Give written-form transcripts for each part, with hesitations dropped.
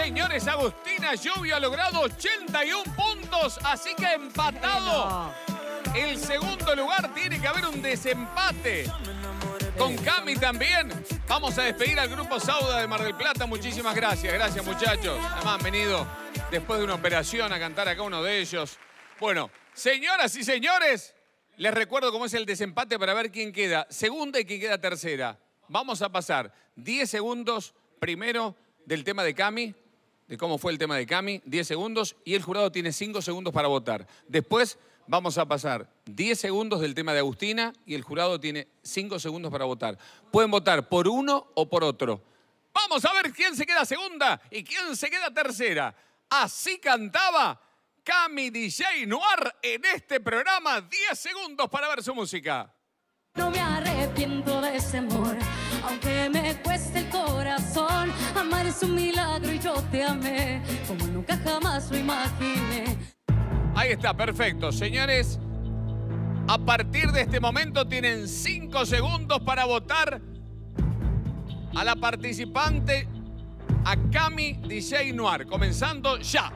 señores, Agustina Lluvio ha logrado 81 puntos, así que empatado. El segundo lugar, tiene que haber un desempate. Con Cami también. Vamos a despedir al grupo Sauda de Mar del Plata. Muchísimas gracias. Gracias, muchachos. Además, han venido después de una operación a cantar acá uno de ellos. Bueno, señoras y señores, les recuerdo cómo es el desempate para ver quién queda segunda y quién queda tercera. Vamos a pasar 10 segundos primero del tema de Cami, de cómo fue el tema de Cami, 10 segundos, y el jurado tiene 5 segundos para votar. Después vamos a pasar 10 segundos del tema de Agustina y el jurado tiene 5 segundos para votar. Pueden votar por uno o por otro. Vamos a ver quién se queda segunda y quién se queda tercera. Así cantaba Cami DJ Noir en este programa. 10 segundos para ver su música. No me arrepiento de ese amor, aunque me cueste el corazón. Amar es un milagro y yo te amé como nunca jamás lo imaginé. Ahí está, perfecto. Señores, a partir de este momento tienen 5 segundos para votar a la participante, a Cami DJ Noir. Comenzando ya.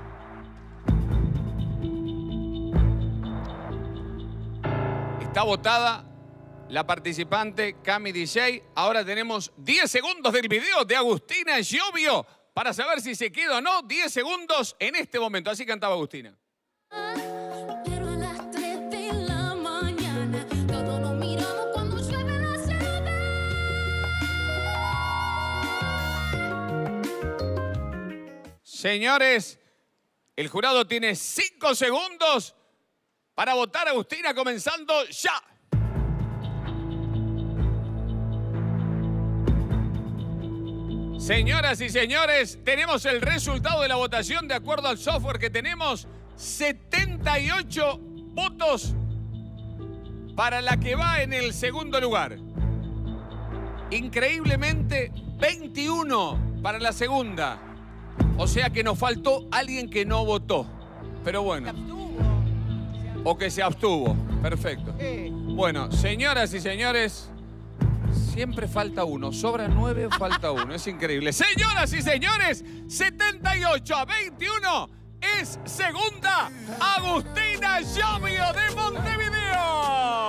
Está votada la participante Cami DJ. Ahora tenemos 10 segundos del video de Agustina Lluvio para saber si se queda o no. 10 segundos en este momento. Así cantaba Agustina. Pero a las 3 de la mañana todos nos miramos cuando llueve la ciudad. Señores, el jurado tiene 5 segundos para votar a Agustina, comenzando ya. Señoras y señores, tenemos el resultado de la votación de acuerdo al software que tenemos. 78 votos para la que va en el segundo lugar. Increíblemente, 21 para la segunda. O sea que nos faltó alguien que no votó. Pero bueno. O que se abstuvo. Perfecto. Bueno, señoras y señores, siempre falta uno. Sobran 9, falta uno. Es increíble. Señoras y señores, 78 a 21 es segunda Agustina Lluvio de Montevideo.